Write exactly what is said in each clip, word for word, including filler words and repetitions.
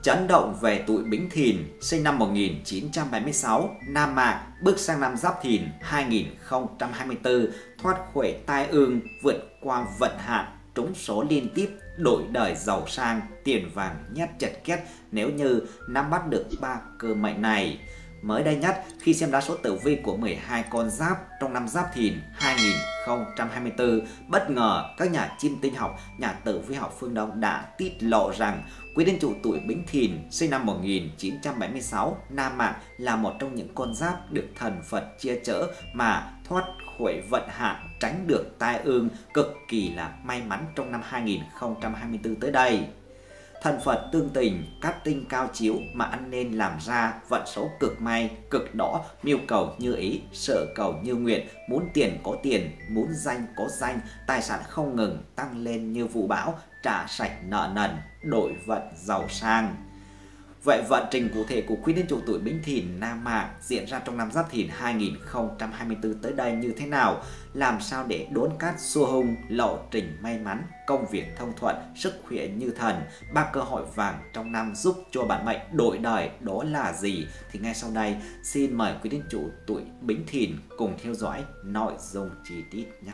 Chấn động về tuổi Bính Thìn, sinh năm một nghìn chín trăm bảy mươi sáu, Nam Mạng, bước sang năm Giáp Thìn hai nghìn không trăm hai mươi tư, thoát khỏi tai ương, vượt qua vận hạn, trúng số liên tiếp, đổi đời giàu sang, tiền vàng nhét chật két nếu như nắm bắt được ba cơ mệnh này. Mới đây nhất, khi xem lá số tử vi của mười hai con giáp trong năm Giáp Thìn hai nghìn không trăm hai mươi tư, bất ngờ các nhà chiêm tinh học, nhà tử vi học phương Đông đã tiết lộ rằng quý thiên chủ tuổi Bính Thìn sinh năm một nghìn chín trăm bảy mươi sáu, Nam Mạng là một trong những con giáp được thần Phật che chở mà thoát khỏi vận hạn, tránh được tai ương, cực kỳ là may mắn trong năm hai nghìn không trăm hai mươi tư tới đây. Thần Phật tương tình, cát tinh cao chiếu mà ăn nên làm ra vận số cực may, cực đỏ, mưu cầu như ý, sở cầu như nguyện, muốn tiền có tiền, muốn danh có danh, tài sản không ngừng tăng lên như vũ bão, trả sạch nợ nần, đổi vận giàu sang. Vậy vận trình cụ thể của quý thiên chủ tuổi Bính Thìn Nam Mạng diễn ra trong năm Giáp Thìn hai nghìn không trăm hai mươi tư tới đây như thế nào? Làm sao để đốn cát xua hung, lộ trình may mắn, công việc thông thuận, sức khỏe như thần, ba cơ hội vàng trong năm giúp cho bản mệnh đổi đời đó là gì? Thì ngay sau đây xin mời quý thiên chủ tuổi Bính Thìn cùng theo dõi nội dung chi tiết nhé.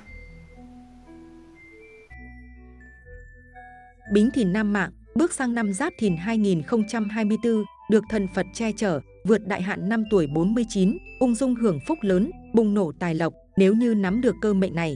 Bính Thìn Nam Mạng bước sang năm Giáp Thìn hai nghìn không trăm hai mươi tư, được thần Phật che chở, vượt đại hạn năm tuổi bốn mươi chín, ung dung hưởng phúc lớn, bùng nổ tài lộc nếu như nắm được cơ mệnh này.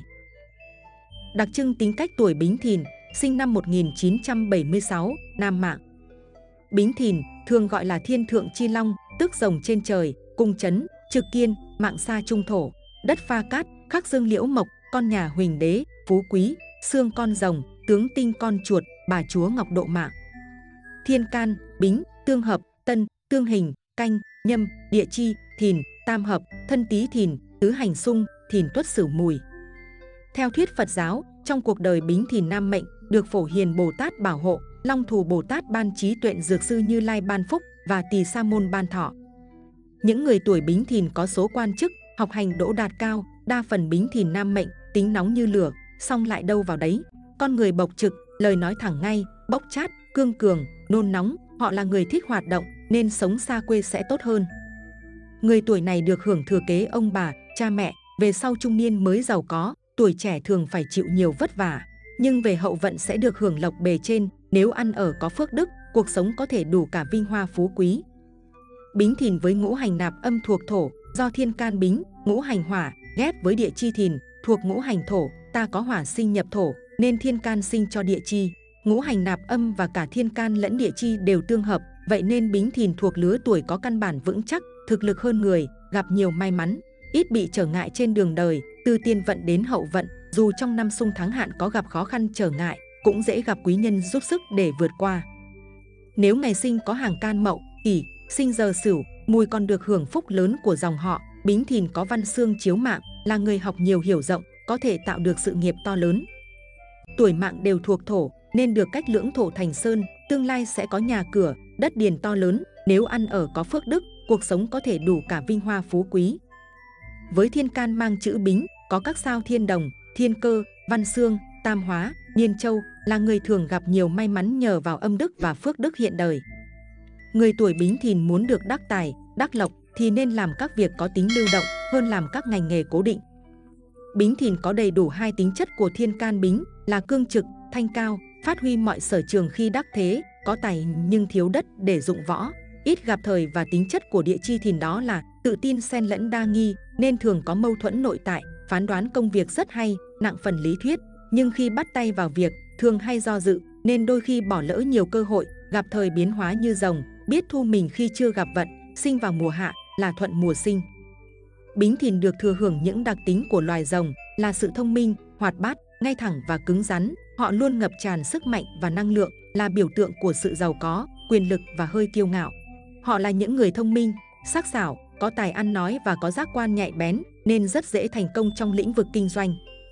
Đặc trưng tính cách tuổi Bính Thìn, sinh năm một nghìn chín trăm bảy mươi sáu, Nam Mạng. Bính Thìn thường gọi là thiên thượng chi long, tức rồng trên trời, cung chấn, trực kiên, mạng xa trung thổ, đất pha cát, khắc dương liễu mộc, con nhà huỳnh đế, phú quý, xương con rồng, tướng tinh con chuột, bà chúa ngọc độ mạng. Thiên can, Bính, tương hợp, Tân, tương hình, Canh, Nhâm, địa chi, Thìn, tam hợp, thân Tý Thìn, tứ hành xung, Thìn tuất sửu mùi. Theo thuyết Phật giáo, trong cuộc đời Bính Thìn Nam mệnh được Phổ Hiền Bồ Tát bảo hộ, Long Thù Bồ Tát ban trí tuệ dược sư Như Lai ban phúc và Tỳ Sa Môn ban thọ. Những người tuổi Bính Thìn có số quan chức, học hành đỗ đạt cao, đa phần Bính Thìn Nam mệnh tính nóng như lửa, song lại đâu vào đấy. Con người bộc trực, lời nói thẳng ngay, bốc chát, cương cường, nôn nóng, họ là người thích hoạt động nên sống xa quê sẽ tốt hơn. Người tuổi này được hưởng thừa kế ông bà, cha mẹ, về sau trung niên mới giàu có, tuổi trẻ thường phải chịu nhiều vất vả, nhưng về hậu vận sẽ được hưởng lộc bề trên, nếu ăn ở có phước đức, cuộc sống có thể đủ cả vinh hoa phú quý. Bính Thìn với ngũ hành nạp âm thuộc thổ, do thiên can Bính, ngũ hành hỏa, ghép với địa chi Thìn, thuộc ngũ hành thổ, ta có hỏa sinh nhập thổ, nên thiên can sinh cho địa chi. Ngũ hành nạp âm và cả thiên can lẫn địa chi đều tương hợp, vậy nên Bính Thìn thuộc lứa tuổi có căn bản vững chắc, thực lực hơn người, gặp nhiều may mắn, ít bị trở ngại trên đường đời, từ tiền vận đến hậu vận, dù trong năm xung tháng hạn có gặp khó khăn trở ngại, cũng dễ gặp quý nhân giúp sức để vượt qua. Nếu ngày sinh có hàng can Mậu, Kỷ, sinh giờ Sửu, Mùi còn được hưởng phúc lớn của dòng họ. Bính Thìn có văn xương chiếu mạng, là người học nhiều hiểu rộng, có thể tạo được sự nghiệp to lớn. Tuổi mạng đều thuộc thổ, nên được cách lưỡng thổ thành sơn, tương lai sẽ có nhà cửa, đất điền to lớn, nếu ăn ở có phước đức, cuộc sống có thể đủ cả vinh hoa phú quý. Với thiên can mang chữ Bính, có các sao thiên đồng, thiên cơ, văn xương, tam hóa, niên châu, là người thường gặp nhiều may mắn nhờ vào âm đức và phước đức hiện đời. Người tuổi Bính Thìn muốn được đắc tài, đắc lộc thì nên làm các việc có tính lưu động hơn làm các ngành nghề cố định. Bính Thìn có đầy đủ hai tính chất của thiên can Bính là cương trực, thanh cao, phát huy mọi sở trường khi đắc thế, có tài nhưng thiếu đất để dụng võ, ít gặp thời, và tính chất của địa chi Thìn đó là tự tin xen lẫn đa nghi, nên thường có mâu thuẫn nội tại, phán đoán công việc rất hay, nặng phần lý thuyết, nhưng khi bắt tay vào việc thường hay do dự, nên đôi khi bỏ lỡ nhiều cơ hội, gặp thời biến hóa như rồng, biết thu mình khi chưa gặp vận, sinh vào mùa hạ là thuận mùa sinh. Bính Thìn được thừa hưởng những đặc tính của loài rồng là sự thông minh, hoạt bát, ngay thẳng và cứng rắn. Họ luôn ngập tràn sức mạnh và năng lượng, là biểu tượng của sự giàu có, quyền lực và hơi kiêu ngạo. Họ là những người thông minh, sắc sảo, có tài ăn nói và có giác quan nhạy bén, nên rất dễ thành công trong lĩnh vực kinh doanh.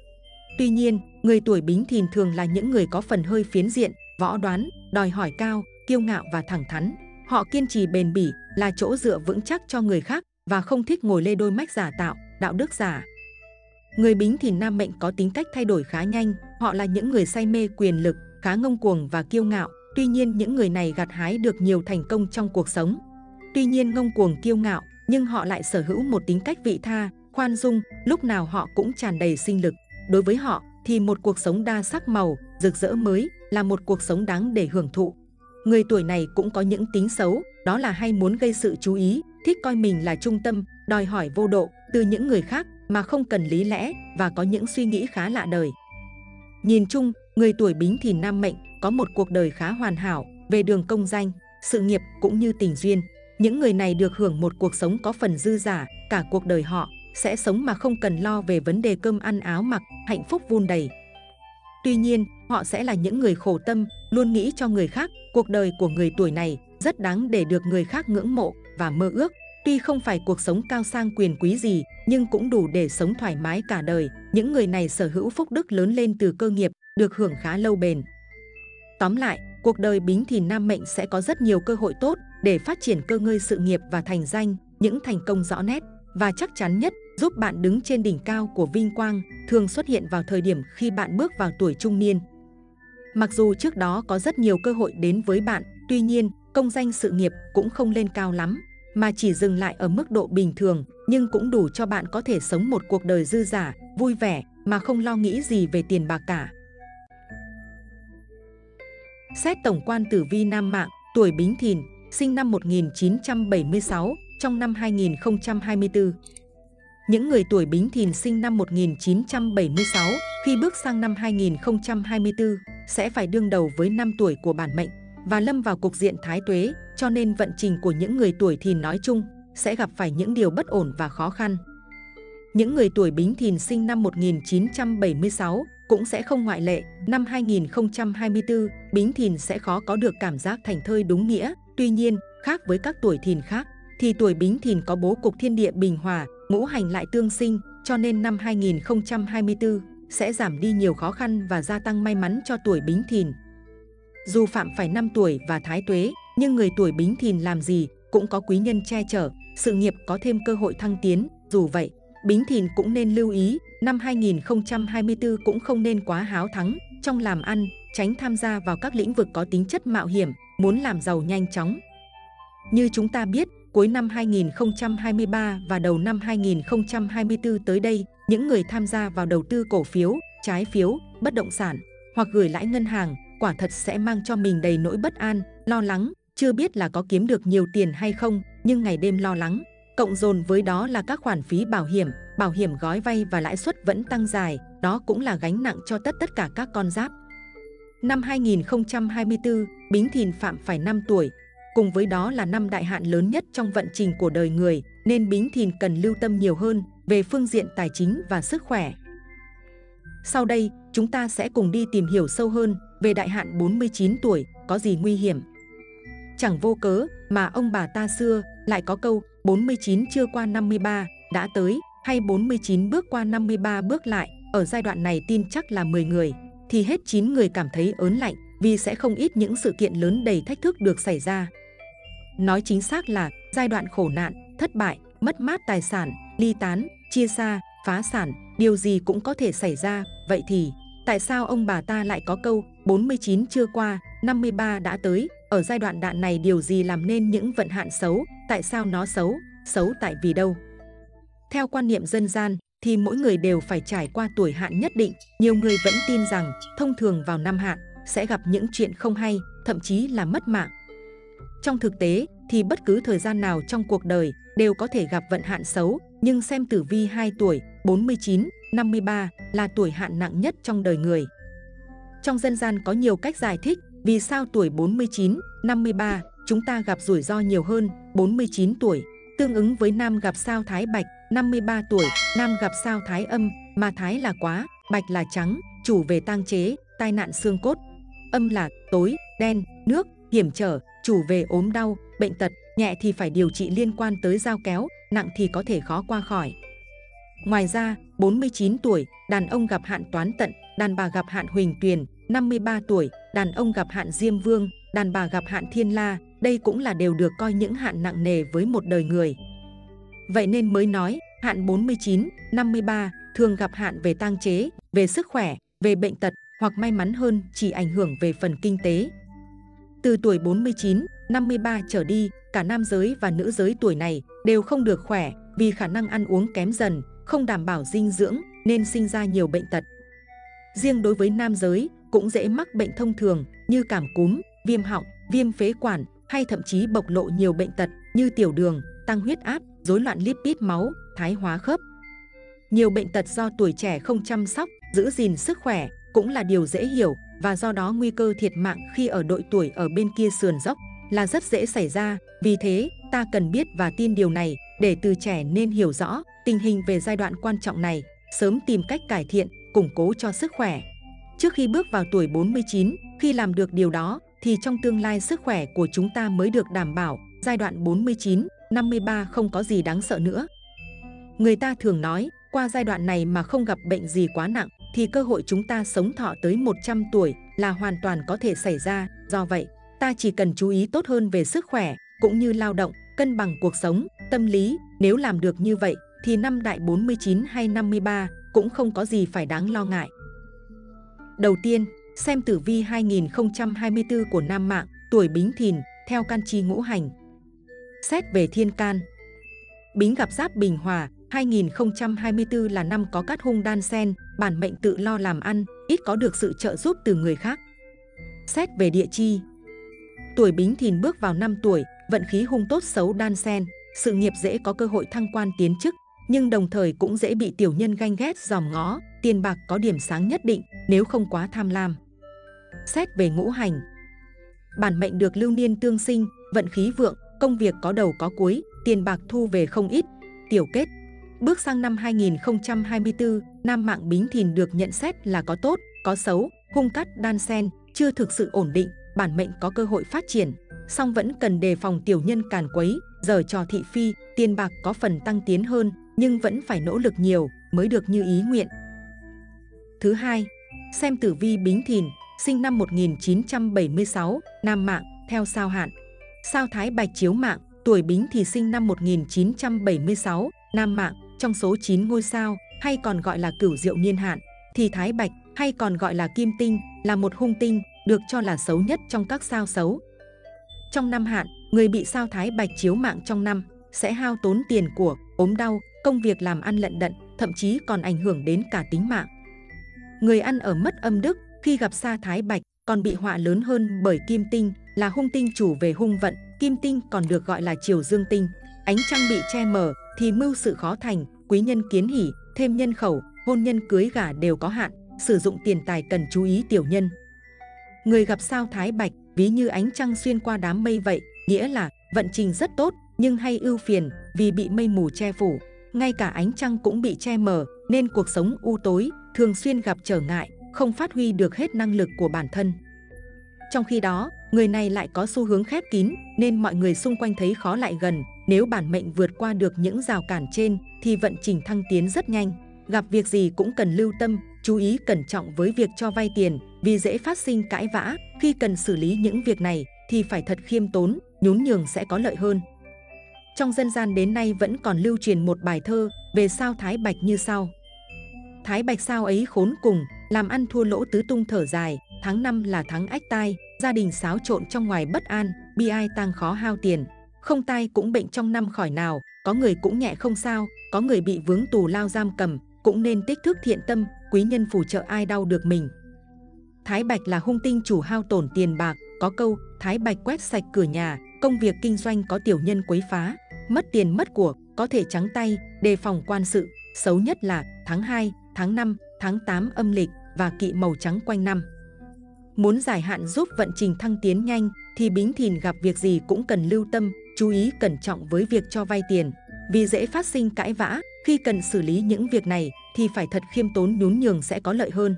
Tuy nhiên, người tuổi Bính Thìn thường là những người có phần hơi phiến diện, võ đoán, đòi hỏi cao, kiêu ngạo và thẳng thắn. Họ kiên trì bền bỉ, là chỗ dựa vững chắc cho người khác và không thích ngồi lê đôi mách giả tạo, đạo đức giả. Người Bính Thìn Nam mệnh có tính cách thay đổi khá nhanh, họ là những người say mê quyền lực, khá ngông cuồng và kiêu ngạo, Tuy nhiên những người này gặt hái được nhiều thành công trong cuộc sống. Tuy nhiên ngông cuồng kiêu ngạo, nhưng họ lại sở hữu một tính cách vị tha, khoan dung, lúc nào họ cũng tràn đầy sinh lực. Đối với họ thì một cuộc sống đa sắc màu, rực rỡ mới là một cuộc sống đáng để hưởng thụ. Người tuổi này cũng có những tính xấu, đó là hay muốn gây sự chú ý, thích coi mình là trung tâm, đòi hỏi vô độ từ những người khác mà không cần lý lẽ và có những suy nghĩ khá lạ đời. Nhìn chung, người tuổi Bính Thìn nam mệnh có một cuộc đời khá hoàn hảo về đường công danh, sự nghiệp cũng như tình duyên. Những người này được hưởng một cuộc sống có phần dư dả, cả cuộc đời họ sẽ sống mà không cần lo về vấn đề cơm ăn áo mặc, hạnh phúc vun đầy. Tuy nhiên, họ sẽ là những người khổ tâm, luôn nghĩ cho người khác. Cuộc đời của người tuổi này rất đáng để được người khác ngưỡng mộ và mơ ước. Tuy không phải cuộc sống cao sang quyền quý gì, nhưng cũng đủ để sống thoải mái cả đời. Những người này sở hữu phúc đức lớn lên từ cơ nghiệp, được hưởng khá lâu bền. Tóm lại, cuộc đời Bính Thìn nam mệnh sẽ có rất nhiều cơ hội tốt để phát triển cơ ngơi sự nghiệp và thành danh, những thành công rõ nét và chắc chắn nhất giúp bạn đứng trên đỉnh cao của vinh quang, thường xuất hiện vào thời điểm khi bạn bước vào tuổi trung niên. Mặc dù trước đó có rất nhiều cơ hội đến với bạn, tuy nhiên công danh sự nghiệp cũng không lên cao lắm, mà chỉ dừng lại ở mức độ bình thường, nhưng cũng đủ cho bạn có thể sống một cuộc đời dư dả, vui vẻ mà không lo nghĩ gì về tiền bạc cả. Xét tổng quan tử vi nam mạng, tuổi Bính Thìn, sinh năm một nghìn chín trăm bảy mươi sáu, trong năm hai nghìn không trăm hai mươi tư. Những người tuổi Bính Thìn sinh năm một nghìn chín trăm bảy mươi sáu, khi bước sang năm hai nghìn không trăm hai mươi tư, sẽ phải đương đầu với năm tuổi của bản mệnh và lâm vào cục diện thái tuế, cho nên vận trình của những người tuổi Thìn nói chung sẽ gặp phải những điều bất ổn và khó khăn. Những người tuổi Bính Thìn sinh năm một nghìn chín trăm bảy mươi sáu cũng sẽ không ngoại lệ. Năm hai nghìn không trăm hai mươi tư, Bính Thìn sẽ khó có được cảm giác thành thơi đúng nghĩa. Tuy nhiên, khác với các tuổi Thìn khác, thì tuổi Bính Thìn có bố cục thiên địa bình hòa, ngũ hành lại tương sinh, cho nên năm hai nghìn không trăm hai mươi tư sẽ giảm đi nhiều khó khăn và gia tăng may mắn cho tuổi Bính Thìn. Dù phạm phải năm tuổi và thái tuế, nhưng người tuổi Bính Thìn làm gì cũng có quý nhân che chở, sự nghiệp có thêm cơ hội thăng tiến. Dù vậy, Bính Thìn cũng nên lưu ý, năm hai nghìn không trăm hai mươi tư cũng không nên quá háo thắng trong làm ăn, tránh tham gia vào các lĩnh vực có tính chất mạo hiểm, muốn làm giàu nhanh chóng. Như chúng ta biết, cuối năm hai nghìn không trăm hai mươi ba và đầu năm hai nghìn không trăm hai mươi tư tới đây, những người tham gia vào đầu tư cổ phiếu, trái phiếu, bất động sản hoặc gửi lãi ngân hàng, quả thật sẽ mang cho mình đầy nỗi bất an, lo lắng, chưa biết là có kiếm được nhiều tiền hay không, nhưng ngày đêm lo lắng. Cộng dồn với đó là các khoản phí bảo hiểm, bảo hiểm gói vay và lãi suất vẫn tăng dài, đó cũng là gánh nặng cho tất tất cả các con giáp. Năm hai nghìn không trăm hai mươi tư, Bính Thìn phạm phải năm tuổi, cùng với đó là năm đại hạn lớn nhất trong vận trình của đời người, nên Bính Thìn cần lưu tâm nhiều hơn về phương diện tài chính và sức khỏe. Sau đây, chúng ta sẽ cùng đi tìm hiểu sâu hơn về đại hạn bốn mươi chín tuổi, có gì nguy hiểm. Chẳng vô cớ mà ông bà ta xưa lại có câu bốn mươi chín chưa qua năm mươi ba đã tới, hay bốn mươi chín bước qua năm mươi ba bước lại. Ở giai đoạn này tin chắc là mười người thì hết chín người cảm thấy ớn lạnh, vì sẽ không ít những sự kiện lớn đầy thách thức được xảy ra. Nói chính xác là giai đoạn khổ nạn, thất bại, mất mát tài sản, ly tán, chia xa, phá sản, điều gì cũng có thể xảy ra. Vậy thì tại sao ông bà ta lại có câu bốn mươi chín chưa qua, năm mươi ba đã tới? Ở giai đoạn đạn này điều gì làm nên những vận hạn xấu? Tại sao nó xấu? Xấu tại vì đâu? Theo quan niệm dân gian thì mỗi người đều phải trải qua tuổi hạn nhất định. Nhiều người vẫn tin rằng thông thường vào năm hạn sẽ gặp những chuyện không hay, thậm chí là mất mạng. Trong thực tế thì bất cứ thời gian nào trong cuộc đời đều có thể gặp vận hạn xấu, nhưng xem tử vi hai tuổi bốn mươi chín, năm mươi ba là tuổi hạn nặng nhất trong đời người. Trong dân gian có nhiều cách giải thích vì sao tuổi bốn mươi chín, năm mươi ba chúng ta gặp rủi ro nhiều hơn. Bốn mươi chín tuổi tương ứng với nam gặp sao Thái Bạch, năm mươi ba tuổi nam gặp sao Thái Âm, mà Thái là quá, Bạch là trắng, chủ về tang chế, tai nạn xương cốt. Âm là tối, đen, nước, hiểm trở, chủ về ốm đau, bệnh tật, nhẹ thì phải điều trị liên quan tới dao kéo, nặng thì có thể khó qua khỏi. Ngoài ra, bốn mươi chín tuổi, đàn ông gặp hạn Toán Tận, đàn bà gặp hạn Huỳnh Tuyền. Năm mươi ba tuổi, đàn ông gặp hạn Diêm Vương, đàn bà gặp hạn Thiên La. Đây cũng là đều được coi những hạn nặng nề với một đời người. Vậy nên mới nói, hạn bốn mươi chín, năm mươi ba thường gặp hạn về tang chế, về sức khỏe, về bệnh tật, hoặc may mắn hơn chỉ ảnh hưởng về phần kinh tế. Từ tuổi bốn mươi chín, năm mươi ba trở đi, cả nam giới và nữ giới tuổi này đều không được khỏe vì khả năng ăn uống kém dần, không đảm bảo dinh dưỡng nên sinh ra nhiều bệnh tật. Riêng đối với nam giới cũng dễ mắc bệnh thông thường như cảm cúm, viêm họng, viêm phế quản hay thậm chí bộc lộ nhiều bệnh tật như tiểu đường, tăng huyết áp, rối loạn lipid máu, thái hóa khớp. Nhiều bệnh tật do tuổi trẻ không chăm sóc, giữ gìn sức khỏe cũng là điều dễ hiểu và do đó nguy cơ thiệt mạng khi ở độ tuổi ở bên kia sườn dốc là rất dễ xảy ra. Vì thế, ta cần biết và tin điều này để từ trẻ nên hiểu rõ tình hình về giai đoạn quan trọng này, sớm tìm cách cải thiện, củng cố cho sức khỏe. Trước khi bước vào tuổi bốn mươi chín, khi làm được điều đó thì trong tương lai sức khỏe của chúng ta mới được đảm bảo. Giai đoạn bốn mươi chín, năm mươi ba không có gì đáng sợ nữa. Người ta thường nói, qua giai đoạn này mà không gặp bệnh gì quá nặng thì cơ hội chúng ta sống thọ tới một trăm tuổi là hoàn toàn có thể xảy ra. Do vậy, ta chỉ cần chú ý tốt hơn về sức khỏe cũng như lao động, cân bằng cuộc sống, tâm lý. Nếu làm được như vậy thì năm đại bốn mươi chín hay năm mươi ba cũng không có gì phải đáng lo ngại. Đầu tiên, xem tử vi hai nghìn không trăm hai mươi tư của nam mạng, tuổi Bính Thìn, theo can chi ngũ hành. Xét về thiên can, Bính gặp Giáp Bình Hòa, hai nghìn không trăm hai mươi tư là năm có cát hung đan xen, bản mệnh tự lo làm ăn, ít có được sự trợ giúp từ người khác. Xét về địa chi, tuổi Bính Thìn bước vào năm tuổi, vận khí hung tốt xấu đan xen, sự nghiệp dễ có cơ hội thăng quan tiến chức, nhưng đồng thời cũng dễ bị tiểu nhân ganh ghét dòm ngó, tiền bạc có điểm sáng nhất định nếu không quá tham lam. Xét về ngũ hành, bản mệnh được lưu niên tương sinh, vận khí vượng, công việc có đầu có cuối, tiền bạc thu về không ít. Tiểu kết, bước sang năm hai nghìn không trăm hai mươi tư, nam mạng Bính Thìn được nhận xét là có tốt, có xấu, hung cát đan xen, chưa thực sự ổn định, bản mệnh có cơ hội phát triển, song vẫn cần đề phòng tiểu nhân càn quấy, giở trò thị phi, tiền bạc có phần tăng tiến hơn, nhưng vẫn phải nỗ lực nhiều mới được như ý nguyện. Thứ hai, xem tử vi Bính Thìn, sinh năm một nghìn chín trăm bảy mươi sáu, nam mạng, theo sao hạn. Sao Thái Bạch chiếu mạng, tuổi Bính thì sinh năm một nghìn chín trăm bảy mươi sáu, nam mạng, trong số chín ngôi sao, hay còn gọi là cửu diệu niên hạn, thì Thái Bạch, hay còn gọi là kim tinh, là một hung tinh, được cho là xấu nhất trong các sao xấu. Trong năm hạn, người bị sao Thái Bạch chiếu mạng trong năm sẽ hao tốn tiền của, ốm đau, công việc làm ăn lận đận, thậm chí còn ảnh hưởng đến cả tính mạng. Người ăn ở mất âm đức khi gặp sa Thái Bạch còn bị họa lớn hơn bởi kim tinh, là hung tinh chủ về hung vận. Kim tinh còn được gọi là chiều dương tinh. Ánh trăng bị che mờ thì mưu sự khó thành, quý nhân kiến hỷ, thêm nhân khẩu, hôn nhân cưới gả đều có hạn, sử dụng tiền tài cần chú ý tiểu nhân. Người gặp sao Thái Bạch ví như ánh trăng xuyên qua đám mây vậy, nghĩa là vận trình rất tốt nhưng hay ưu phiền vì bị mây mù che phủ. Ngay cả ánh trăng cũng bị che mờ nên cuộc sống u tối, thường xuyên gặp trở ngại, không phát huy được hết năng lực của bản thân. Trong khi đó, người này lại có xu hướng khép kín nên mọi người xung quanh thấy khó lại gần. Nếu bản mệnh vượt qua được những rào cản trên thì vận trình thăng tiến rất nhanh. Gặp việc gì cũng cần lưu tâm, chú ý cẩn trọng với việc cho vay tiền vì dễ phát sinh cãi vã. Khi cần xử lý những việc này thì phải thật khiêm tốn, nhún nhường sẽ có lợi hơn. Trong dân gian đến nay vẫn còn lưu truyền một bài thơ về sao Thái Bạch như sau. Thái Bạch sao ấy khốn cùng, làm ăn thua lỗ tứ tung thở dài. Tháng năm là tháng ách tai, gia đình xáo trộn trong ngoài bất an, bi ai tang khó hao tiền. Không tai cũng bệnh trong năm khỏi nào, có người cũng nhẹ không sao, có người bị vướng tù lao giam cầm, cũng nên tích thức thiện tâm, quý nhân phù trợ ai đau được mình. Thái Bạch là hung tinh chủ hao tổn tiền bạc, có câu Thái Bạch quét sạch cửa nhà, công việc kinh doanh có tiểu nhân quấy phá, mất tiền mất của, có thể trắng tay, đề phòng quan sự. Xấu nhất là tháng hai, tháng năm, tháng tám âm lịch và kỵ màu trắng quanh năm. Muốn giải hạn giúp vận trình thăng tiến nhanh thì Bính Thìn gặp việc gì cũng cần lưu tâm, chú ý cẩn trọng với việc cho vay tiền, vì dễ phát sinh cãi vã. Khi cần xử lý những việc này thì phải thật khiêm tốn, nhún nhường sẽ có lợi hơn.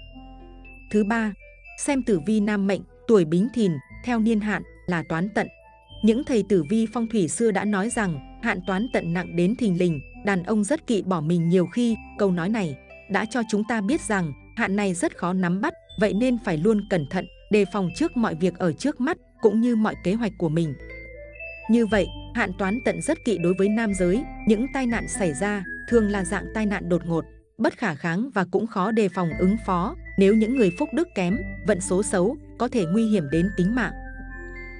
Thứ ba, xem tử vi nam mệnh, tuổi Bính Thìn, theo niên hạn là toán tận. Những thầy tử vi phong thủy xưa đã nói rằng hạn toán tận nặng đến thình lình, đàn ông rất kỵ bỏ mình nhiều khi. Câu nói này đã cho chúng ta biết rằng hạn này rất khó nắm bắt, vậy nên phải luôn cẩn thận, đề phòng trước mọi việc ở trước mắt cũng như mọi kế hoạch của mình. Như vậy, hạn toán tận rất kỵ đối với nam giới, những tai nạn xảy ra thường là dạng tai nạn đột ngột, bất khả kháng và cũng khó đề phòng ứng phó. Nếu những người phúc đức kém, vận số xấu có thể nguy hiểm đến tính mạng.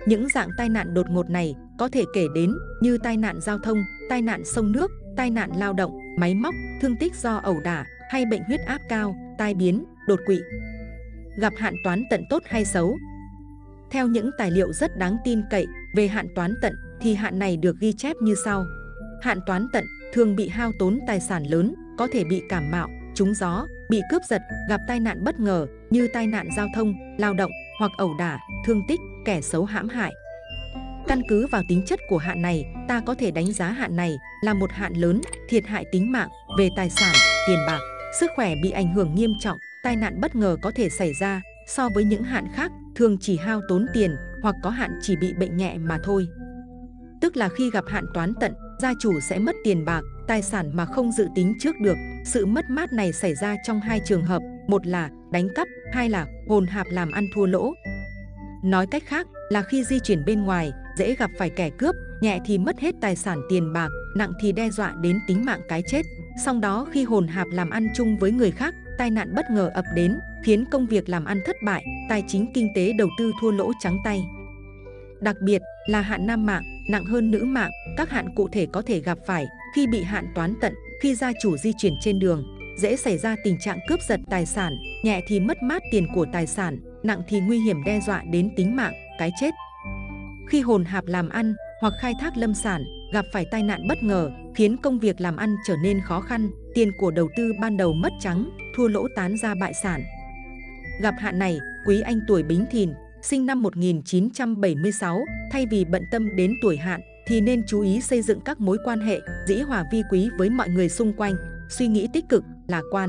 Những dạng tai nạn đột ngột này có thể kể đến như tai nạn giao thông, tai nạn sông nước, tai nạn lao động, máy móc, thương tích do ẩu đả hay bệnh huyết áp cao, tai biến, đột quỵ. Gặp hạn toán tận tốt hay xấu? Theo những tài liệu rất đáng tin cậy về hạn toán tận thì hạn này được ghi chép như sau. Hạn toán tận thường bị hao tốn tài sản lớn, có thể bị cảm mạo, trúng gió, bị cướp giật, gặp tai nạn bất ngờ như tai nạn giao thông, lao động hoặc ẩu đả, thương tích, kẻ xấu hãm hại. Căn cứ vào tính chất của hạn này, ta có thể đánh giá hạn này là một hạn lớn, thiệt hại tính mạng, về tài sản, tiền bạc, sức khỏe bị ảnh hưởng nghiêm trọng, tai nạn bất ngờ có thể xảy ra, so với những hạn khác thường chỉ hao tốn tiền hoặc có hạn chỉ bị bệnh nhẹ mà thôi. Tức là khi gặp hạn toán tận, gia chủ sẽ mất tiền bạc, tài sản mà không dự tính trước được. Sự mất mát này xảy ra trong hai trường hợp, một là đánh cắp, hai là hồn hạp làm ăn thua lỗ. Nói cách khác là khi di chuyển bên ngoài, dễ gặp phải kẻ cướp, nhẹ thì mất hết tài sản tiền bạc, nặng thì đe dọa đến tính mạng cái chết. Song đó khi hồn hạp làm ăn chung với người khác, tai nạn bất ngờ ập đến, khiến công việc làm ăn thất bại, tài chính kinh tế đầu tư thua lỗ trắng tay. Đặc biệt là hạn nam mạng, nặng hơn nữ mạng, các hạn cụ thể có thể gặp phải khi bị hạn toán tận, khi gia chủ di chuyển trên đường, dễ xảy ra tình trạng cướp giật tài sản, nhẹ thì mất mát tiền của tài sản, nặng thì nguy hiểm đe dọa đến tính mạng, cái chết. Khi hồn hạp làm ăn hoặc khai thác lâm sản, gặp phải tai nạn bất ngờ, khiến công việc làm ăn trở nên khó khăn, tiền của đầu tư ban đầu mất trắng, thua lỗ tán ra bại sản. Gặp hạn này, quý anh tuổi Bính Thìn, sinh năm một nghìn chín trăm bảy mươi sáu, thay vì bận tâm đến tuổi hạn, thì nên chú ý xây dựng các mối quan hệ dĩ hòa vi quý với mọi người xung quanh, suy nghĩ tích cực, lạc quan.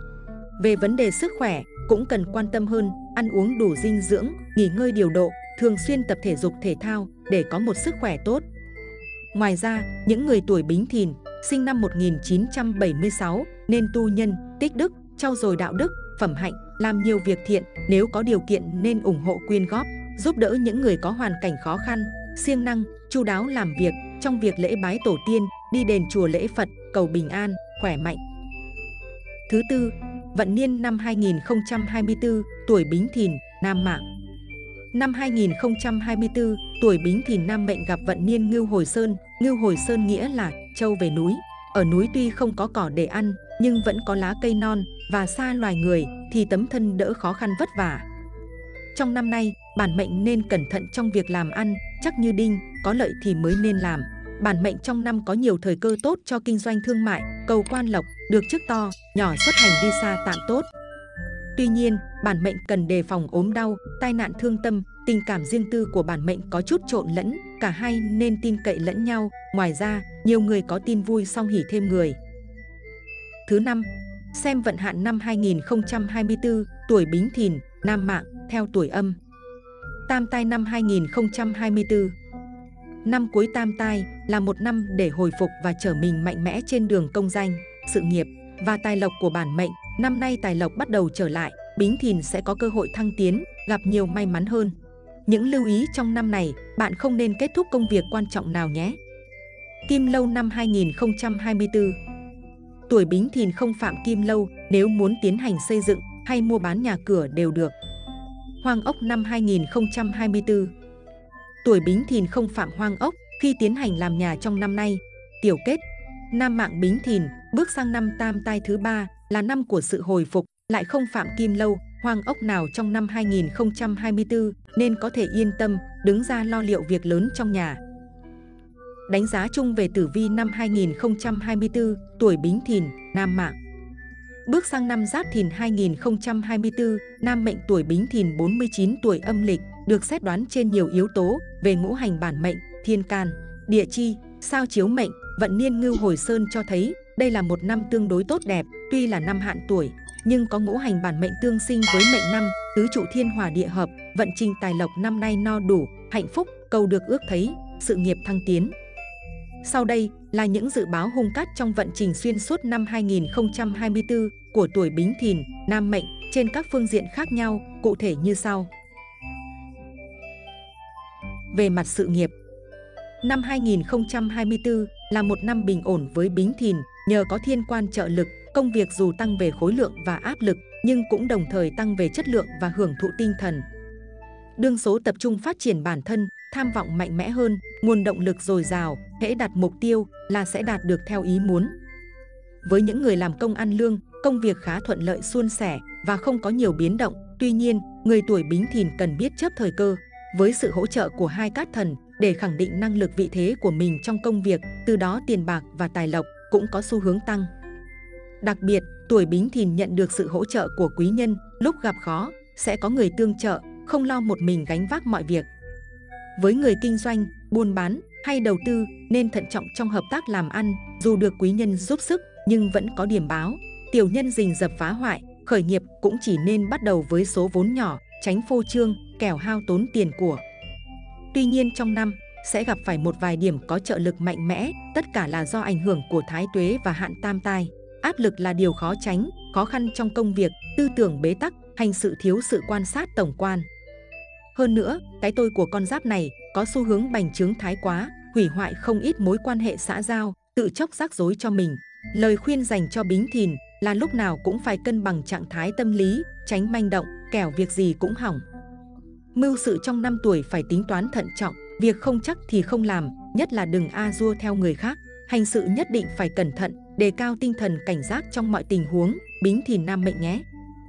Về vấn đề sức khỏe, cũng cần quan tâm hơn, ăn uống đủ dinh dưỡng, nghỉ ngơi điều độ, thường xuyên tập thể dục thể thao để có một sức khỏe tốt. Ngoài ra, những người tuổi Bính Thìn, sinh năm một nghìn chín trăm bảy mươi sáu, nên tu nhân, tích đức, trau dồi đạo đức, phẩm hạnh, làm nhiều việc thiện, nếu có điều kiện nên ủng hộ quyên góp, giúp đỡ những người có hoàn cảnh khó khăn, siêng năng, chu đáo làm việc trong việc lễ bái tổ tiên, đi đền chùa lễ Phật, cầu bình an, khỏe mạnh. Thứ tư, vận niên năm hai nghìn không trăm hai mươi tư, tuổi Bính Thìn, nam mạng. Năm hai nghìn không trăm hai mươi tư, tuổi Bính Thìn nam mệnh gặp vận niên Ngưu Hồi Sơn. Ngưu Hồi Sơn nghĩa là trâu về núi. Ở núi tuy không có cỏ để ăn, nhưng vẫn có lá cây non và xa loài người, thì tấm thân đỡ khó khăn vất vả. Trong năm nay, bản mệnh nên cẩn thận trong việc làm ăn, chắc như đinh, có lợi thì mới nên làm. Bản mệnh trong năm có nhiều thời cơ tốt cho kinh doanh thương mại, cầu quan lộc, được chức to, nhỏ xuất hành đi xa tạm tốt. Tuy nhiên, bản mệnh cần đề phòng ốm đau, tai nạn thương tâm, tình cảm riêng tư của bản mệnh có chút trộn lẫn, cả hai nên tin cậy lẫn nhau. Ngoài ra, nhiều người có tin vui song hỉ thêm người. Thứ năm, xem vận hạn năm hai nghìn không trăm hai mươi tư, tuổi Bính Thìn, nam mạng, theo tuổi âm. Tam tai năm hai nghìn không trăm hai mươi tư. Năm cuối tam tai là một năm để hồi phục và trở mình mạnh mẽ trên đường công danh, sự nghiệp và tài lộc của bản mệnh. Năm nay tài lộc bắt đầu trở lại, Bính Thìn sẽ có cơ hội thăng tiến, gặp nhiều may mắn hơn. Những lưu ý trong năm này, bạn không nên kết thúc công việc quan trọng nào nhé. Kim Lâu năm hai nghìn không trăm hai mươi tư. Tuổi Bính Thìn không phạm Kim Lâu, nếu muốn tiến hành xây dựng hay mua bán nhà cửa đều được. Hoang Ốc năm hai nghìn không trăm hai mươi tư. Tuổi Bính Thìn không phạm Hoang Ốc khi tiến hành làm nhà trong năm nay. Tiểu kết, nam mạng Bính Thìn bước sang năm tam tai thứ ba là năm của sự hồi phục, lại không phạm Kim Lâu, Hoang Ốc nào trong năm hai nghìn không trăm hai mươi tư, nên có thể yên tâm đứng ra lo liệu việc lớn trong nhà. Đánh giá chung về tử vi năm hai nghìn không trăm hai mươi tư, tuổi Bính Thìn, nam mạng. Bước sang năm Giáp Thìn hai nghìn không trăm hai mươi tư, nam mệnh tuổi Bính Thìn bốn mươi chín tuổi âm lịch, được xét đoán trên nhiều yếu tố về ngũ hành bản mệnh, thiên can, địa chi, sao chiếu mệnh, vận niên Ngưu Hồi Sơn cho thấy đây là một năm tương đối tốt đẹp. Tuy là năm hạn tuổi, nhưng có ngũ hành bản mệnh tương sinh với mệnh năm, tứ trụ thiên hỏa địa hợp, vận trình tài lộc năm nay no đủ, hạnh phúc, cầu được ước thấy, sự nghiệp thăng tiến. Sau đây là những dự báo hung cát trong vận trình xuyên suốt năm hai nghìn không trăm hai mươi tư của tuổi Bính Thìn, nam mệnh trên các phương diện khác nhau, cụ thể như sau. Về mặt sự nghiệp, năm hai nghìn không trăm hai mươi tư là một năm bình ổn với Bính Thìn, nhờ có thiên quan trợ lực, công việc dù tăng về khối lượng và áp lực, nhưng cũng đồng thời tăng về chất lượng và hưởng thụ tinh thần. Đương số tập trung phát triển bản thân, tham vọng mạnh mẽ hơn, nguồn động lực dồi dào, hễ đặt mục tiêu là sẽ đạt được theo ý muốn. Với những người làm công ăn lương, công việc khá thuận lợi suôn sẻ và không có nhiều biến động. Tuy nhiên, người tuổi Bính Thìn cần biết chấp thời cơ. Với sự hỗ trợ của hai cát thần để khẳng định năng lực vị thế của mình trong công việc, từ đó tiền bạc và tài lộc cũng có xu hướng tăng. Đặc biệt, tuổi Bính Thìn nhận được sự hỗ trợ của quý nhân, lúc gặp khó sẽ có người tương trợ, không lo một mình gánh vác mọi việc. Với người kinh doanh, buôn bán hay đầu tư nên thận trọng trong hợp tác làm ăn, dù được quý nhân giúp sức nhưng vẫn có điểm báo, tiểu nhân rình rập phá hoại. Khởi nghiệp cũng chỉ nên bắt đầu với số vốn nhỏ, tránh phô trương, kẻo hao tốn tiền của. Tuy nhiên trong năm sẽ gặp phải một vài điểm có trợ lực mạnh mẽ, tất cả là do ảnh hưởng của thái tuế và hạn tam tai. Áp lực là điều khó tránh, khó khăn trong công việc, tư tưởng bế tắc, hành sự thiếu sự quan sát tổng quan. Hơn nữa, cái tôi của con giáp này có xu hướng bành trướng thái quá, hủy hoại không ít mối quan hệ xã giao, tự chốc rắc rối cho mình. Lời khuyên dành cho Bính Thìn là lúc nào cũng phải cân bằng trạng thái tâm lý, tránh manh động, kẻo việc gì cũng hỏng. Mưu sự trong năm tuổi phải tính toán thận trọng, việc không chắc thì không làm, nhất là đừng a dua theo người khác. Hành sự nhất định phải cẩn thận, đề cao tinh thần cảnh giác trong mọi tình huống, Bính Thìn nam mệnh nhé.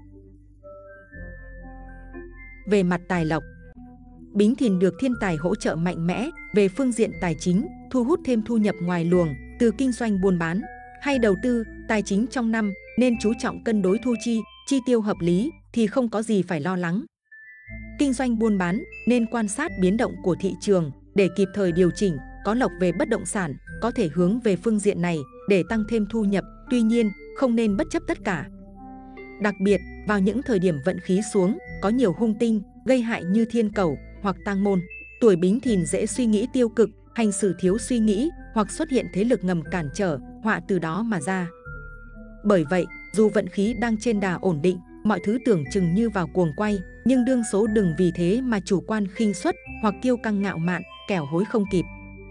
Về mặt tài lộc, Bính Thìn được thiên tài hỗ trợ mạnh mẽ về phương diện tài chính, thu hút thêm thu nhập ngoài luồng từ kinh doanh buôn bán hay đầu tư. Tài chính trong năm nên chú trọng cân đối thu chi, chi tiêu hợp lý thì không có gì phải lo lắng. Kinh doanh buôn bán nên quan sát biến động của thị trường để kịp thời điều chỉnh, có lộc về bất động sản, có thể hướng về phương diện này để tăng thêm thu nhập, tuy nhiên không nên bất chấp tất cả. Đặc biệt, vào những thời điểm vận khí xuống, có nhiều hung tinh gây hại như thiên cẩu hoặc tang môn, tuổi Bính Thìn dễ suy nghĩ tiêu cực, hành xử thiếu suy nghĩ hoặc xuất hiện thế lực ngầm cản trở, họa từ đó mà ra. Bởi vậy, dù vận khí đang trên đà ổn định, mọi thứ tưởng chừng như vào guồng quay, nhưng đương số đừng vì thế mà chủ quan khinh suất hoặc kiêu căng ngạo mạn, kẻo hối không kịp.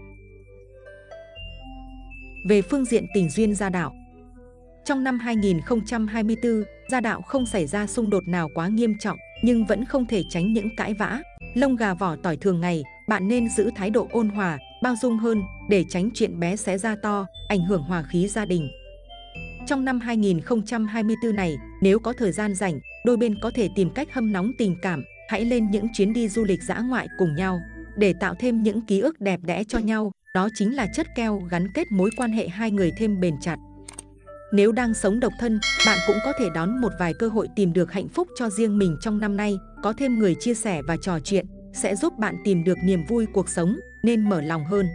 Về phương diện tình duyên gia đạo, trong năm hai nghìn không trăm hai mươi tư, gia đạo không xảy ra xung đột nào quá nghiêm trọng, nhưng vẫn không thể tránh những cãi vã, lông gà vỏ tỏi thường ngày. Bạn nên giữ thái độ ôn hòa, bao dung hơn để tránh chuyện bé xé ra to, ảnh hưởng hòa khí gia đình. Trong năm hai nghìn không trăm hai mươi tư này, nếu có thời gian rảnh, đôi bên có thể tìm cách hâm nóng tình cảm, hãy lên những chuyến đi du lịch dã ngoại cùng nhau để tạo thêm những ký ức đẹp đẽ cho nhau. Đó chính là chất keo gắn kết mối quan hệ hai người thêm bền chặt. Nếu đang sống độc thân, bạn cũng có thể đón một vài cơ hội tìm được hạnh phúc cho riêng mình trong năm nay. Có thêm người chia sẻ và trò chuyện sẽ giúp bạn tìm được niềm vui cuộc sống, nên mở lòng hơn.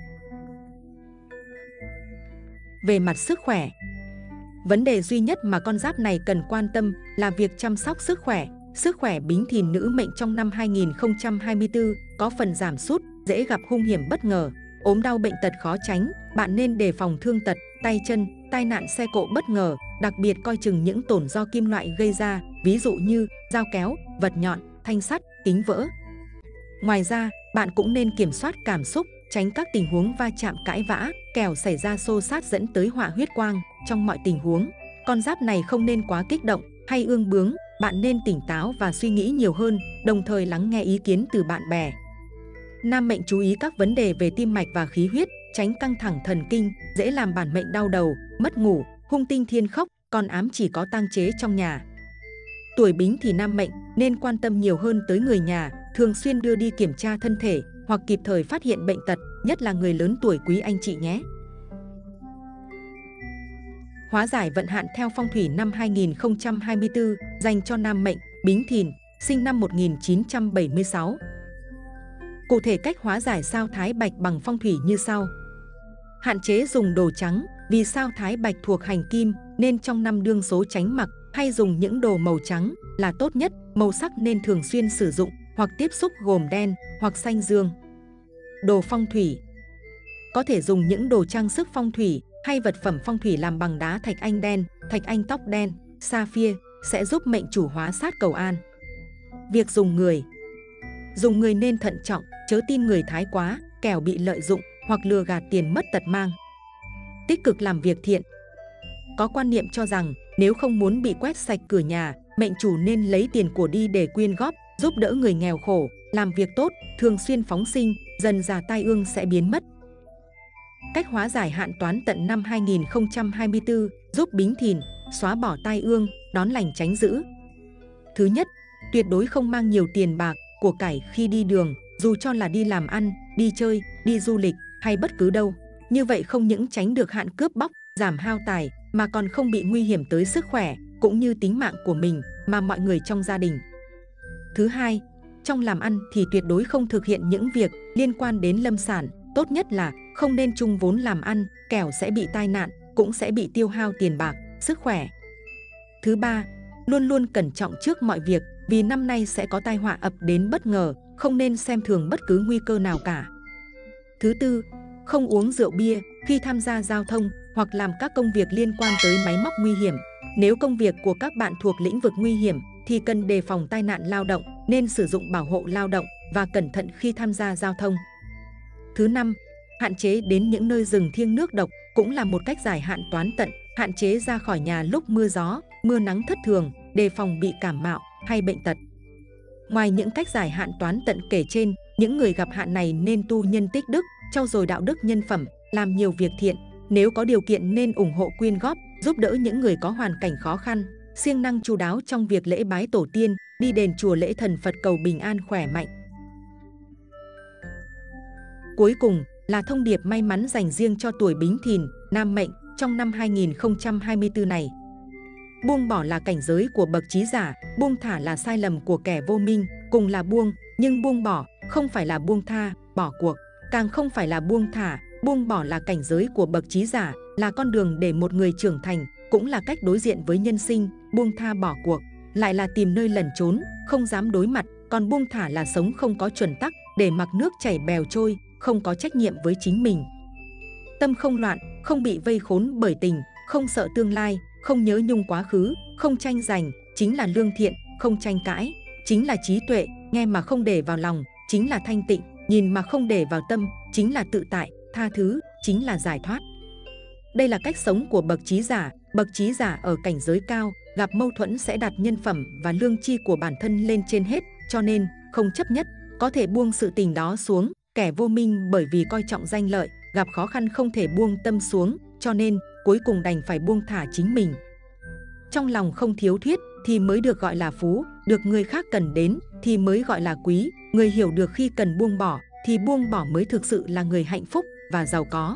Về mặt sức khỏe, vấn đề duy nhất mà con giáp này cần quan tâm là việc chăm sóc sức khỏe. Sức khỏe Bính Thìn nữ mệnh trong năm hai nghìn không trăm hai mươi tư có phần giảm sút, dễ gặp hung hiểm bất ngờ, ốm đau bệnh tật khó tránh. Bạn nên đề phòng thương tật, tay chân, tai nạn xe cộ bất ngờ, đặc biệt coi chừng những tổn do kim loại gây ra, ví dụ như dao kéo, vật nhọn, thanh sắt, kính vỡ. Ngoài ra, bạn cũng nên kiểm soát cảm xúc, tránh các tình huống va chạm cãi vã, kẻo xảy ra xô xát dẫn tới họa huyết quang. Trong mọi tình huống, con giáp này không nên quá kích động hay ương bướng, bạn nên tỉnh táo và suy nghĩ nhiều hơn, đồng thời lắng nghe ý kiến từ bạn bè. Nam mệnh chú ý các vấn đề về tim mạch và khí huyết, tránh căng thẳng thần kinh, dễ làm bản mệnh đau đầu, mất ngủ, hung tinh thiên khốc, còn ám chỉ có tang chế trong nhà. Tuổi Bính thì nam mệnh nên quan tâm nhiều hơn tới người nhà, thường xuyên đưa đi kiểm tra thân thể hoặc kịp thời phát hiện bệnh tật, nhất là người lớn tuổi quý anh chị nhé. Hóa giải vận hạn theo phong thủy năm hai nghìn không trăm hai mươi tư dành cho nam mệnh Bính Thìn, sinh năm một nghìn chín trăm bảy mươi sáu. Cụ thể cách hóa giải sao Thái Bạch bằng phong thủy như sau. Hạn chế dùng đồ trắng, vì sao Thái Bạch thuộc hành kim nên trong năm đương số tránh mặc hay dùng những đồ màu trắng là tốt nhất. Màu sắc nên thường xuyên sử dụng hoặc tiếp xúc gồm đen hoặc xanh dương. Đồ phong thủy, có thể dùng những đồ trang sức phong thủy hay vật phẩm phong thủy làm bằng đá thạch anh đen, thạch anh tóc đen, sapphire sẽ giúp mệnh chủ hóa sát cầu an. Việc dùng người, dùng người nên thận trọng, chớ tin người thái quá, kẻo bị lợi dụng hoặc lừa gạt tiền mất tật mang. Tích cực làm việc thiện, có quan niệm cho rằng nếu không muốn bị quét sạch cửa nhà, mệnh chủ nên lấy tiền của đi để quyên góp, giúp đỡ người nghèo khổ, làm việc tốt, thường xuyên phóng sinh, dần dà tai ương sẽ biến mất. Cách hóa giải hạn toán tận năm hai nghìn không trăm hai mươi tư, giúp Bính Thìn, xóa bỏ tai ương, đón lành tránh dữ. Thứ nhất, tuyệt đối không mang nhiều tiền bạc, của cải khi đi đường, dù cho là đi làm ăn, đi chơi, đi du lịch hay bất cứ đâu. Như vậy không những tránh được hạn cướp bóc, giảm hao tài, mà còn không bị nguy hiểm tới sức khỏe, cũng như tính mạng của mình, mà mọi người trong gia đình. Thứ hai, trong làm ăn thì tuyệt đối không thực hiện những việc liên quan đến lâm sản, tốt nhất là không nên chung vốn làm ăn, kẻo sẽ bị tai nạn, cũng sẽ bị tiêu hao tiền bạc, sức khỏe. Thứ ba, luôn luôn cẩn trọng trước mọi việc, vì năm nay sẽ có tai họa ập đến bất ngờ, không nên xem thường bất cứ nguy cơ nào cả. Thứ tư, không uống rượu bia khi tham gia giao thông hoặc làm các công việc liên quan tới máy móc nguy hiểm. Nếu công việc của các bạn thuộc lĩnh vực nguy hiểm thì cần đề phòng tai nạn lao động, nên sử dụng bảo hộ lao động và cẩn thận khi tham gia giao thông. Thứ năm, hạn chế đến những nơi rừng thiêng nước độc cũng là một cách giải hạn toán tận, hạn chế ra khỏi nhà lúc mưa gió, mưa nắng thất thường, đề phòng bị cảm mạo hay bệnh tật. Ngoài những cách giải hạn toán tận kể trên, những người gặp hạn này nên tu nhân tích đức, trau dồi đạo đức nhân phẩm, làm nhiều việc thiện. Nếu có điều kiện nên ủng hộ quyên góp, giúp đỡ những người có hoàn cảnh khó khăn, siêng năng chu đáo trong việc lễ bái tổ tiên, đi đền chùa lễ thần Phật cầu bình an khỏe mạnh. Cuối cùng là thông điệp may mắn dành riêng cho tuổi Bính Thìn, nam mệnh trong năm hai nghìn không trăm hai mươi tư này. Buông bỏ là cảnh giới của bậc trí giả, buông thả là sai lầm của kẻ vô minh, cùng là buông, nhưng buông bỏ không phải là buông tha, bỏ cuộc, càng không phải là buông thả. Buông bỏ là cảnh giới của bậc trí giả, là con đường để một người trưởng thành, cũng là cách đối diện với nhân sinh. Buông tha bỏ cuộc lại là tìm nơi lẩn trốn, không dám đối mặt. Còn buông thả là sống không có chuẩn tắc, để mặc nước chảy bèo trôi, không có trách nhiệm với chính mình. Tâm không loạn, không bị vây khốn bởi tình, không sợ tương lai, không nhớ nhung quá khứ, không tranh giành, chính là lương thiện. Không tranh cãi, chính là trí tuệ. Nghe mà không để vào lòng, chính là thanh tịnh. Nhìn mà không để vào tâm, chính là tự tại. Tha thứ, chính là giải thoát. Đây là cách sống của bậc trí giả. Bậc trí giả ở cảnh giới cao, gặp mâu thuẫn sẽ đặt nhân phẩm và lương tri của bản thân lên trên hết, cho nên không chấp nhất, có thể buông sự tình đó xuống. Kẻ vô minh bởi vì coi trọng danh lợi, gặp khó khăn không thể buông tâm xuống, cho nên cuối cùng đành phải buông thả chính mình. Trong lòng không thiếu thuyết thì mới được gọi là phú, được người khác cần đến thì mới gọi là quý. Người hiểu được khi cần buông bỏ thì buông bỏ mới thực sự là người hạnh phúc và giàu có.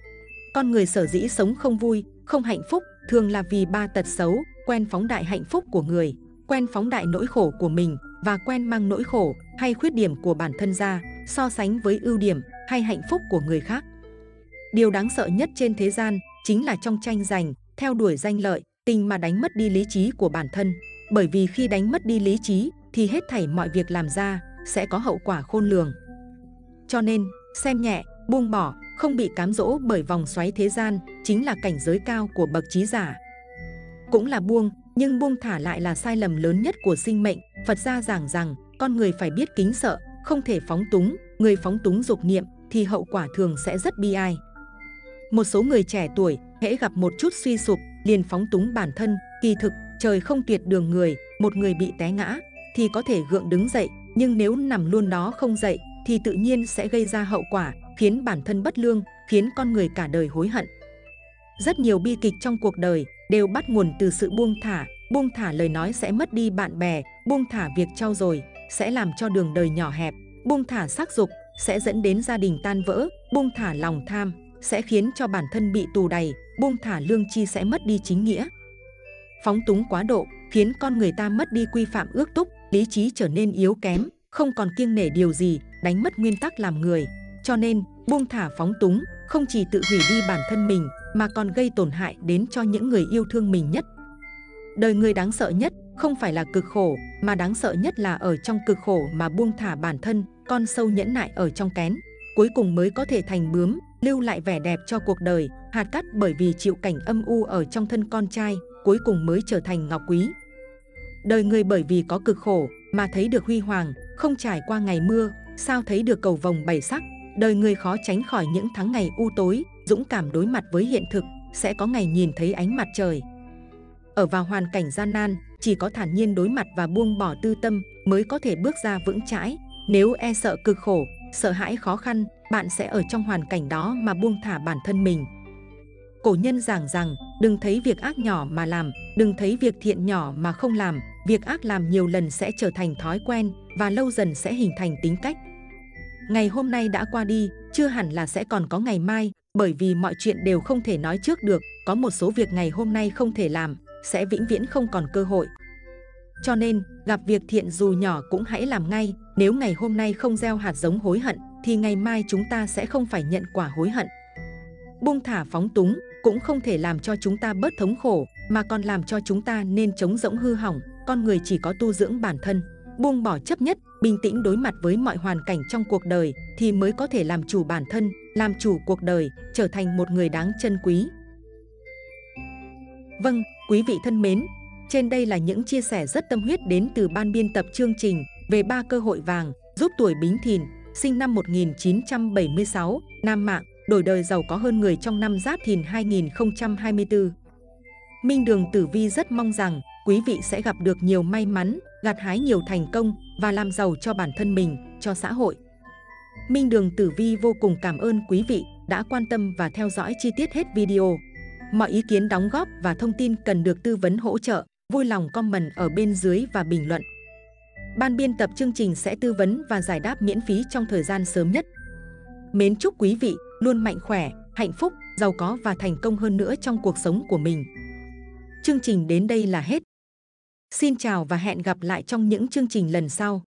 Con người sở dĩ sống không vui, không hạnh phúc thường là vì ba tật xấu: quen phóng đại hạnh phúc của người, quen phóng đại nỗi khổ của mình, và quen mang nỗi khổ hay khuyết điểm của bản thân ra so sánh với ưu điểm hay hạnh phúc của người khác. Điều đáng sợ nhất trên thế gian chính là trong tranh giành, theo đuổi danh lợi, tình mà đánh mất đi lý trí của bản thân. Bởi vì khi đánh mất đi lý trí thì hết thảy mọi việc làm ra sẽ có hậu quả khôn lường. Cho nên, xem nhẹ, buông bỏ, không bị cám dỗ bởi vòng xoáy thế gian chính là cảnh giới cao của bậc trí giả. Cũng là buông, nhưng buông thả lại là sai lầm lớn nhất của sinh mệnh. Phật gia giảng rằng con người phải biết kính sợ, không thể phóng túng. Người phóng túng dục niệm thì hậu quả thường sẽ rất bi ai. Một số người trẻ tuổi hễ gặp một chút suy sụp liền phóng túng bản thân. Kỳ thực trời không tuyệt đường người, một người bị té ngã thì có thể gượng đứng dậy, nhưng nếu nằm luôn đó không dậy thì tự nhiên sẽ gây ra hậu quả, khiến bản thân bất lương, khiến con người cả đời hối hận. Rất nhiều bi kịch trong cuộc đời đều bắt nguồn từ sự buông thả. Buông thả lời nói sẽ mất đi bạn bè, buông thả việc trau dồi sẽ làm cho đường đời nhỏ hẹp, buông thả sắc dục sẽ dẫn đến gia đình tan vỡ, buông thả lòng tham sẽ khiến cho bản thân bị tù đày, buông thả lương tri sẽ mất đi chính nghĩa. Phóng túng quá độ khiến con người ta mất đi quy phạm ước túc, lý trí trở nên yếu kém, không còn kiêng nể điều gì, đánh mất nguyên tắc làm người. Cho nên, buông thả phóng túng không chỉ tự hủy đi bản thân mình mà còn gây tổn hại đến cho những người yêu thương mình nhất. Đời người đáng sợ nhất không phải là cực khổ, mà đáng sợ nhất là ở trong cực khổ mà buông thả bản thân. Con sâu nhẫn nại ở trong kén, cuối cùng mới có thể thành bướm, lưu lại vẻ đẹp cho cuộc đời. Hạt cát bởi vì chịu cảnh âm u ở trong thân con trai, cuối cùng mới trở thành ngọc quý. Đời người bởi vì có cực khổ mà thấy được huy hoàng, không trải qua ngày mưa, sao thấy được cầu vồng bảy sắc. Đời người khó tránh khỏi những tháng ngày u tối, dũng cảm đối mặt với hiện thực, sẽ có ngày nhìn thấy ánh mặt trời. Ở vào hoàn cảnh gian nan, chỉ có thản nhiên đối mặt và buông bỏ tư tâm mới có thể bước ra vững chãi. Nếu e sợ cực khổ, sợ hãi khó khăn, bạn sẽ ở trong hoàn cảnh đó mà buông thả bản thân mình. Cổ nhân giảng rằng, đừng thấy việc ác nhỏ mà làm, đừng thấy việc thiện nhỏ mà không làm. Việc ác làm nhiều lần sẽ trở thành thói quen và lâu dần sẽ hình thành tính cách. Ngày hôm nay đã qua đi, chưa hẳn là sẽ còn có ngày mai, bởi vì mọi chuyện đều không thể nói trước được. Có một số việc ngày hôm nay không thể làm, sẽ vĩnh viễn không còn cơ hội. Cho nên, gặp việc thiện dù nhỏ cũng hãy làm ngay. Nếu ngày hôm nay không gieo hạt giống hối hận, thì ngày mai chúng ta sẽ không phải nhận quả hối hận. Buông thả phóng túng cũng không thể làm cho chúng ta bớt thống khổ, mà còn làm cho chúng ta nên trống rỗng hư hỏng. Con người chỉ có tu dưỡng bản thân, buông bỏ chấp nhất, bình tĩnh đối mặt với mọi hoàn cảnh trong cuộc đời thì mới có thể làm chủ bản thân, làm chủ cuộc đời, trở thành một người đáng trân quý. Vâng, quý vị thân mến, trên đây là những chia sẻ rất tâm huyết đến từ ban biên tập chương trình về ba cơ hội vàng giúp tuổi Bính Thìn, sinh năm một nghìn chín trăm bảy mươi sáu, nam mạng, đổi đời giàu có hơn người trong năm Giáp Thìn hai nghìn không trăm hai mươi tư. Minh Đường Tử Vi rất mong rằng quý vị sẽ gặp được nhiều may mắn, gặt hái nhiều thành công và làm giàu cho bản thân mình, cho xã hội. Minh Đường Tử Vi vô cùng cảm ơn quý vị đã quan tâm và theo dõi chi tiết hết video. Mọi ý kiến đóng góp và thông tin cần được tư vấn hỗ trợ, vui lòng comment ở bên dưới và bình luận. Ban biên tập chương trình sẽ tư vấn và giải đáp miễn phí trong thời gian sớm nhất. Mến chúc quý vị luôn mạnh khỏe, hạnh phúc, giàu có và thành công hơn nữa trong cuộc sống của mình. Chương trình đến đây là hết. Xin chào và hẹn gặp lại trong những chương trình lần sau.